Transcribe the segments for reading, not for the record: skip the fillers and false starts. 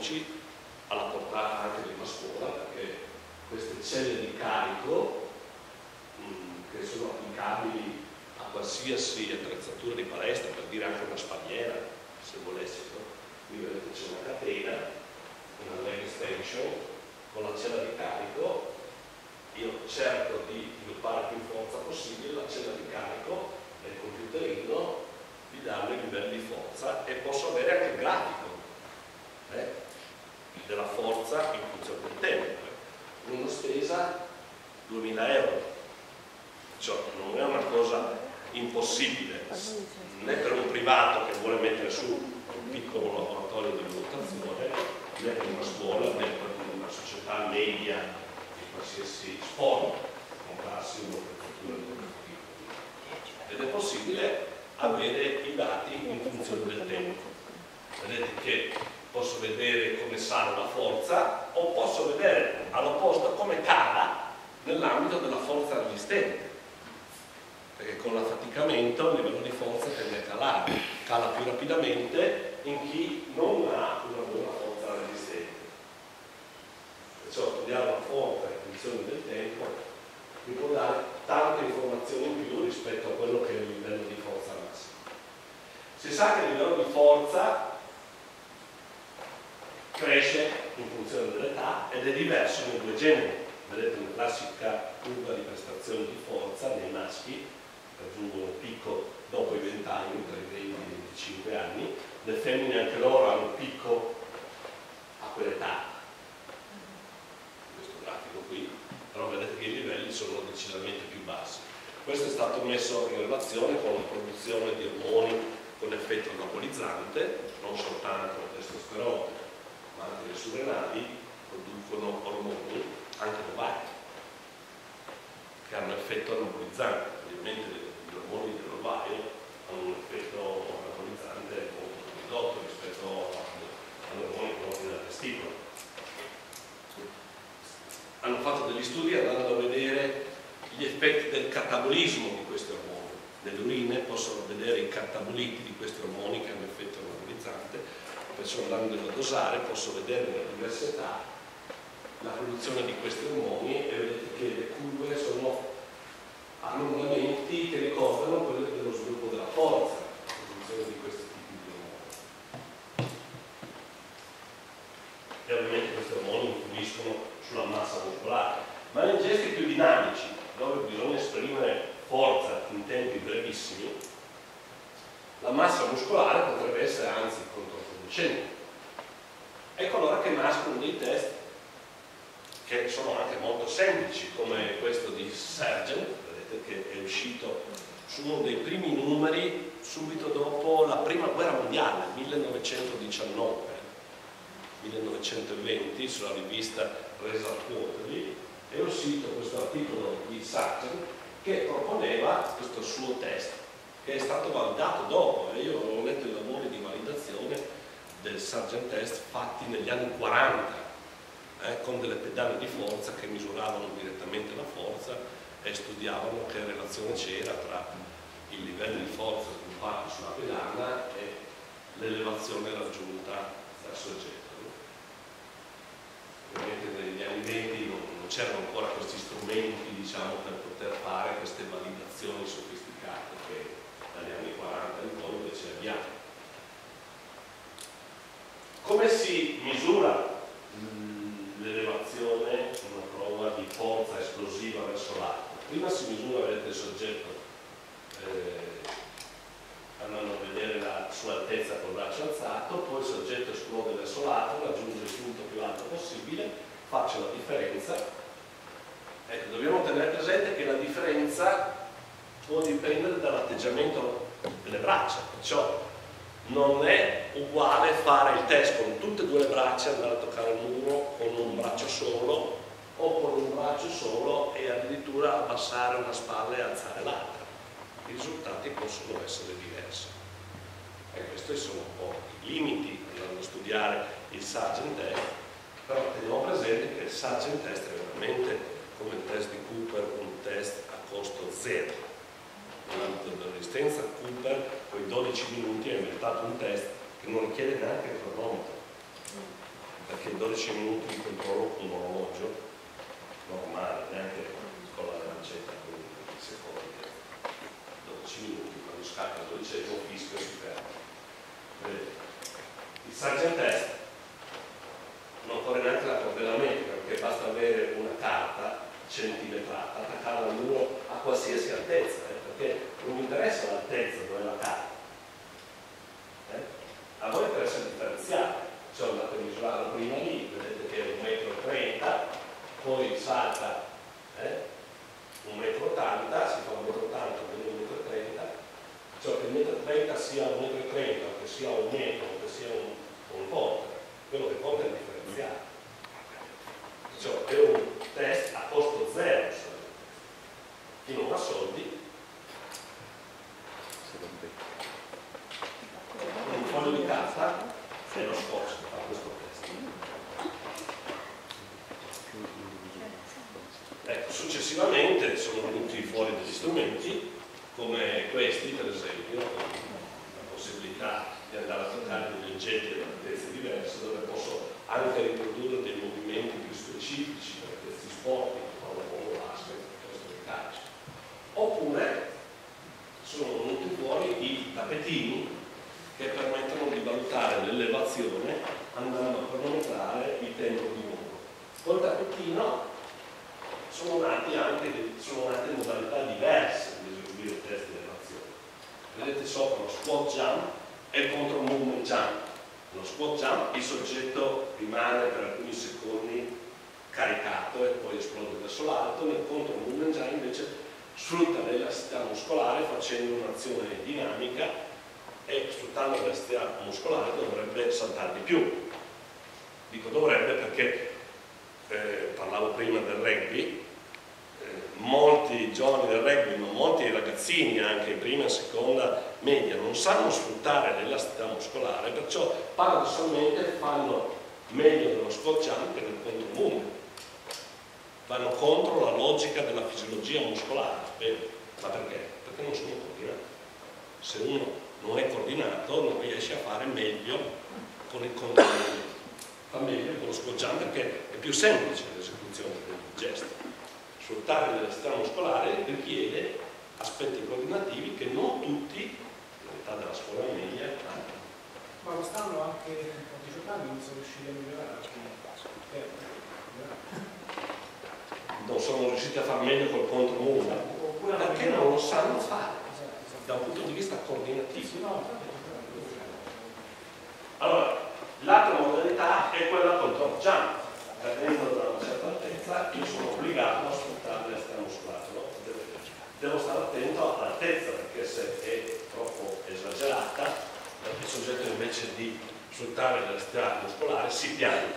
economici alla portata anche di una scuola, perché queste celle di carico che sono applicabili a qualsiasi attrezzatura di palestra, per dire anche una spalliera, se volessero. Qui vedete c'è una catena, una leg extension, con la cella di carico. Io cerco di sviluppare più forza possibile, la cella di carico nel computerino vi danno i livelli di forza e posso avere anche il grafico della forza in funzione del tempo. Una spesa 2000 euro, cioè non è una cosa impossibile, né per un privato che vuole mettere su un piccolo laboratorio di valutazione, né per una scuola, né per una società media di qualsiasi sport comprarsi un'attrezzatura di questo tipo. Ed è possibile avere i dati in funzione del tempo. Vedete che posso vedere come sale la forza o posso vedere all'opposto come cala nell'ambito della forza resistente, perché con l'affaticamento il livello di forza tende a calare, cala più rapidamente in chi non ha una buona forza resistente. Perciò studiare la forza in funzione del tempo mi può dare tante informazioni in più rispetto a quello che è il livello di forza massimo. Si sa che il livello di forza cresce in funzione dell'età ed è diverso nei due generi. Vedete una classica curva di prestazione di forza nei maschi, raggiungono il picco dopo i 20 anni, tra i 20 e i 25 anni, le femmine anche loro hanno un picco a quell'età. Questo grafico qui, però vedete che i livelli sono decisamente più bassi. Questo è stato messo in relazione con la produzione di ormoni con effetto anabolizzante, non soltanto il testosterone, ma anche le surrenali producono ormoni, anche l'ovaio, che hanno effetto anabolizzante. Ovviamente gli ormoni dell'ovaio hanno un effetto anabolizzante molto ridotto rispetto agli ormoni prodotti dalla testicola. Hanno fatto degli studi andando a vedere gli effetti del catabolismo di questi ormoni. Nelle urine possono vedere i cataboliti di questi ormoni che hanno effetto anabolizzante, perciò andando a dosare posso vedere nella diversa età la produzione di questi ormoni e vedete che le curve sono allungamenti che ricordano quello dello sviluppo della forza, la produzione di questi tipi di ormoni. E ovviamente questi ormoni influiscono sulla massa muscolare, ma nei gesti più dinamici, dove bisogna esprimere forza in tempi brevissimi, la massa muscolare potrebbe essere anzi controproducente. Ecco allora che nascono dei test che sono anche molto semplici, come questo di Sargent, vedete che è uscito su uno dei primi numeri subito dopo la prima guerra mondiale, 1919-1920, sulla rivista Result Quarterly, è uscito questo articolo di Sargent che proponeva questo suo test, che è stato validato dopo. Io ho letto i lavori di validazione del Sargent test fatti negli anni 40, con delle pedane di forza che misuravano direttamente la forza e studiavano che relazione c'era tra il livello di forza sviluppato sulla pedana e l'elevazione raggiunta dal soggetto. Ovviamente negli anni 20 non c'erano ancora questi strumenti, diciamo, per poter fare queste validazioni sofisticate che dagli anni 40 in poi invece abbiamo. Come si misura l'elevazione in una prova di forza esplosiva verso l'alto? Prima si misura, vedete, il soggetto andando a vedere la sua altezza col braccio alzato, poi il soggetto esplode verso l'alto, raggiunge il punto più alto possibile, faccio la differenza. Ecco, dobbiamo tenere presente che la differenza può dipendere dall'atteggiamento delle braccia, perciò non è uguale fare il test con tutte e due le braccia, andare a toccare il muro con un braccio solo o con un braccio solo e addirittura abbassare una spalla e alzare l'altra. I risultati possono essere diversi. E questi sono un po' i limiti andando a studiare il Sargent test, però teniamo presente che il Sargent test è veramente come il test di Cooper, un test a costo zero. Nell'ambito della resistenza Cooper con i 12 minuti ha inventato un test che non richiede neanche il cronometro. perché 12 minuti di controllo con un orologio normale, neanche con la lancetta, quindi secondi, 12 minuti, quando scacca il 12esimo fischio si ferma. Vedete? Il sergeant test non corre neanche la cordelamento, perché basta avere una carta centimetrata, attaccarla al muro a qualsiasi altezza, perché non mi interessa l'altezza dove è la carta. A voi interessa il differenziale, cioè andate a misurare prima lì, vedete che è 1,30 m, poi salta 1,80 m, si fa 1,80 m, quindi 1,30 m, cioè che il 1,30 m sia 1,30 m, che sia 1 metro, che sia un ponte, quello che conta è il differenziale. Cioè è un test a costo zero, chi non ha soldi un foglio di carta e lo scorso fa questo test. Ecco, successivamente sono venuti fuori degli strumenti come questi, per esempio, la possibilità di andare a toccare degli oggetti ad altezze diverse, dove posso anche riprodurre dei movimenti più specifici per questi sport, come il basket, piuttosto che il calcio. Oppure sono venuti fuori i tappetini che permettono di valutare l'elevazione andando a cronometrare il tempo di volo. Col tappettino sono nate modalità diverse di eseguire il test di elevazione. Vedete sopra lo squat jump e il control movement jump. Nello squat jump il soggetto rimane per alcuni secondi caricato e poi esplode verso l'alto, nel control movement jump invece sfrutta l'elasticità muscolare facendo un'azione dinamica e sfruttando l'elasticità muscolare dovrebbe saltare di più. Dico dovrebbe perché parlavo prima del rugby, molti giovani del rugby, ma molti ragazzini anche in prima e seconda media non sanno sfruttare l'elasticità muscolare, perciò paradossalmente fanno meglio dello squat jump che nel control movement. Vanno contro la logica della fisiologia muscolare. Ma perché? Perché non sono coordinati. Se uno non è coordinato non riesce a fare meglio con il control movement. Fa meglio con lo squat jump perché è più semplice l'esecuzione del gesto. Sfruttare l'elasticità muscolare richiede aspetti coordinativi che non tutti, l'età della scuola media, hanno. Ma quest'anno anche a 18 anni non sono riusciti a migliorare. Non sono riusciti a far meglio col control movement perché non lo sanno fare da un punto di vista coordinativo. Allora, l'altra modalità è quella col drop jump. Partendo da una certa altezza io sono obbligato a sfruttare l'elasticità muscolare, no? Devo stare attento all'altezza, perché se è troppo esagerata il soggetto invece di sfruttare l'elasticità muscolare si pianta.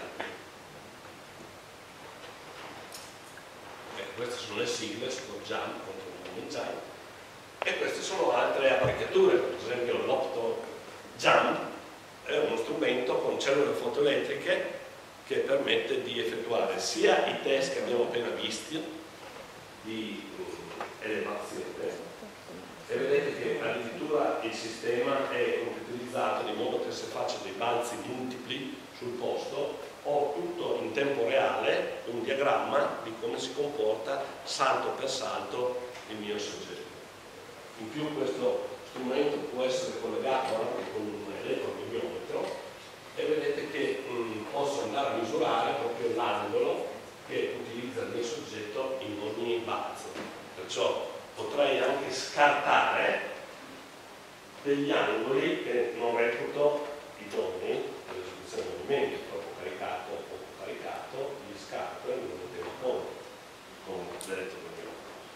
Queste sono le sigle, squat jump, control movement jump, e queste sono altre apparecchiature. Per esempio l'opto jump è uno strumento con cellule fotoelettriche che permette di effettuare sia i test che abbiamo appena visti di elevazione, e vedete che addirittura il sistema è utilizzato di modo che se faccio dei balzi multipli sul posto ho tutto in tempo reale un diagramma di come si comporta salto per salto il mio soggetto. In più questo strumento può essere collegato anche con un elettromiometro e vedete che posso andare a misurare proprio l'angolo che utilizza il mio soggetto in ogni balzo. Perciò potrei anche scartare degli angoli che non reputo idonei per l'esecuzione del movimento, troppo caricato o poco caricato, li scarto e non lo tengo conto con l'elettromiometro.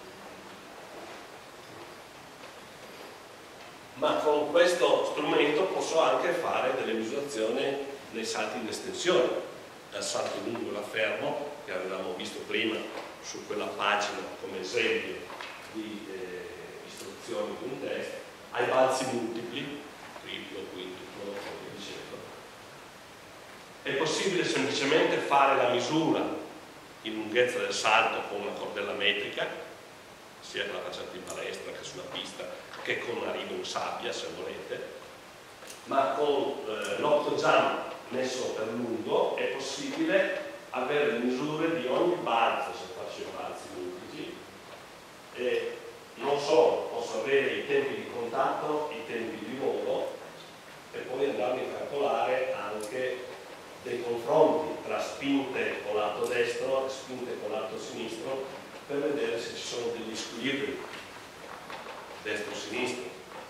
Ma con questo strumento posso anche fare delle misurazioni nei salti in estensione, dal salto lungo da fermo che avevamo visto prima su quella pagina come esempio di istruzioni di un test, ai balzi multipli, triplo, quintuplo, come dicevo. È possibile semplicemente fare la misura in lunghezza del salto con una cordella metrica, sia che la facciate in palestra che sulla pista, che con una riga in sabbia se volete, ma con l'opto jump messo per lungo è possibile avere le misure di ogni balzo se faccio i balzi multipli, e non solo, posso avere i tempi di contatto, i tempi di volo e poi andarmi a calcolare anche dei confronti tra spinte con lato destro e spinte con lato sinistro per vedere se ci sono degli squilibri destro-sinistro.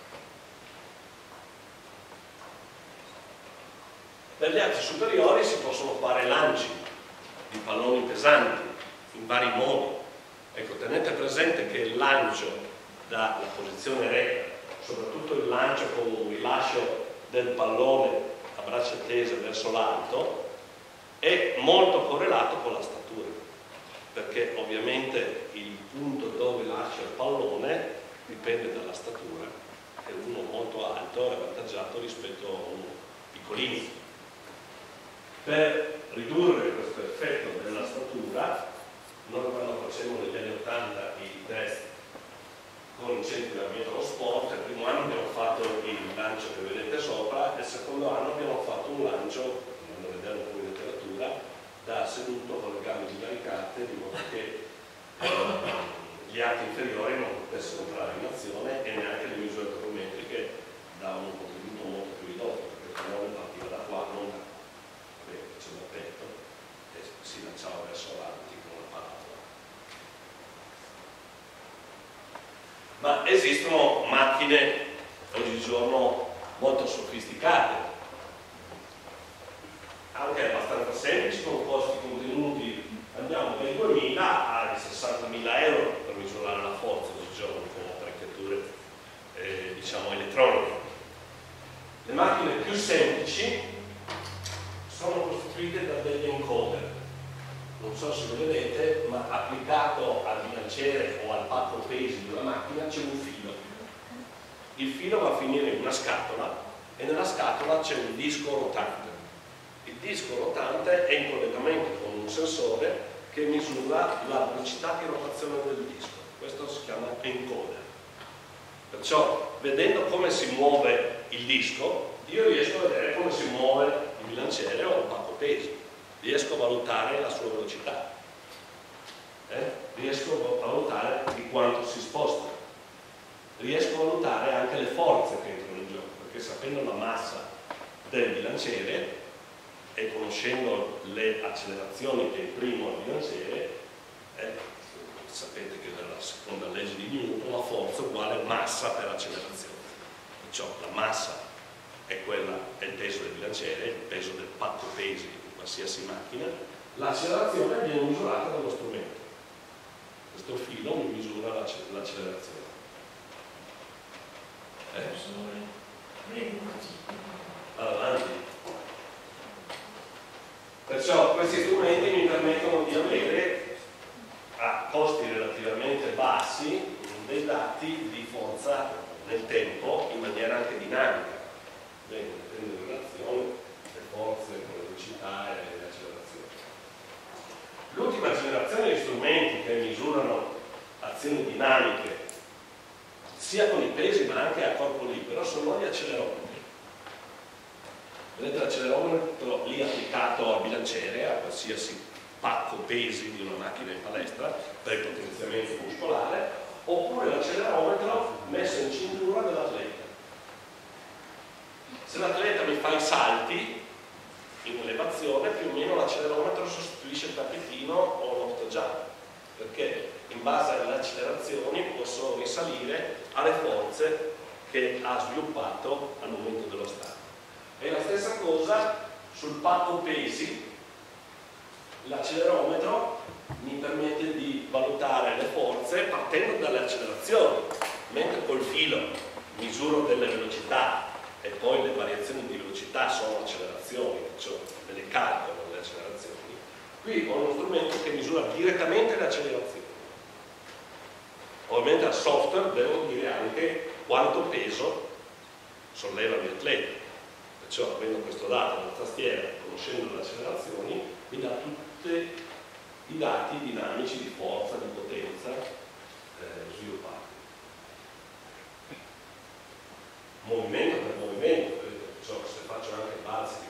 Per gli atti superiori si possono fare lanci di palloni pesanti in vari modi. Ecco, tenete presente che il lancio dalla posizione retta, soprattutto il lancio con un rilascio del pallone a braccia tese verso l'alto, è molto correlato con la statura, perché ovviamente il punto dove lascia il pallone dipende dalla statura, e uno molto alto è avvantaggiato rispetto a uno piccolino. Per ridurre questo effetto della statura, noi quando facevamo negli anni 80 i test con i centri di allenamento allo sport, il primo anno abbiamo fatto il lancio che vedete sopra, e il secondo anno abbiamo fatto un lancio, andando a vedere un po' in letteratura, da seduto con le gambe divaricate, di modo che gli arti inferiori non potessero entrare in azione, e neanche le misure antropometriche davano un contributo molto più ridotto, perché il pallone partiva da qua, non da qua, c'è da petto, e si lanciava verso avanti con una parabola. Ma esistono macchine oggigiorno molto sofisticate, anche abbastanza semplici, con costi contenuti, andiamo dai 2.000 ai 60.000 euro per misurare la forza oggigiorno con apparecchiature diciamo elettroniche. Le macchine più semplici sono costituite da degli encoder, non so se lo vedete, ma applicato al bilanciere o al pacco pesi di una macchina c'è un filo. Il filo va a finire in una scatola, e nella scatola c'è un disco rotante. Il disco rotante è in collegamento con un sensore che misura la velocità di rotazione del disco. Questo si chiama encoder. Perciò, vedendo come si muove il disco, io riesco a vedere come si muove il bilanciere o il pacco pesi. Riesco a valutare la sua velocità, riesco a valutare di quanto si sposta, riesco a valutare anche le forze che entrano in gioco, perché sapendo la massa del bilanciere e conoscendo le accelerazioni che imprimo al bilanciere, sapete che nella seconda legge di Newton la forza è uguale massa per accelerazione. Perciò la massa è il peso del bilanciere, il peso del pacco pesi di qualsiasi macchina. L'accelerazione viene misurata dallo strumento. Questo filo mi misura l'accelerazione. Avanti. Perciò questi strumenti mi permettono di avere a costi relativamente bassi dei dati di forza nel tempo in maniera anche dinamica. Bene, prende in relazione le forze con le velocità e le accelerazioni. L'ultima generazione di strumenti che misurano azioni dinamiche sia con i pesi ma anche a corpo libero sono gli accelerometri. Vedete l'accelerometro lì applicato al bilanciere, a qualsiasi pacco pesi di una macchina in palestra per il potenziamento muscolare, oppure l'accelerometro messo in cintura dell'atleta. Se l'atleta mi fa i salti in elevazione, più o meno l'accelerometro sostituisce il tappetino o l'octojump, perché in base alle accelerazioni posso risalire alle forze che ha sviluppato al momento dello start. E la stessa cosa sul pacco pesi, l'accelerometro mi permette di valutare le forze partendo dalle accelerazioni, mentre col filo misuro delle velocità e poi le variazioni di velocità sono accelerazioni, cioè me le calcolo le accelerazioni. Qui ho uno strumento che misura direttamente le accelerazioni. Ovviamente al software devo dire anche quanto peso solleva il mio atleta. Perciò avendo questo dato nella tastiera, conoscendo le accelerazioni, mi dà tutti i dati dinamici di forza, di potenza sviluppati. Movimento per movimento, perciò se faccio anche balzi di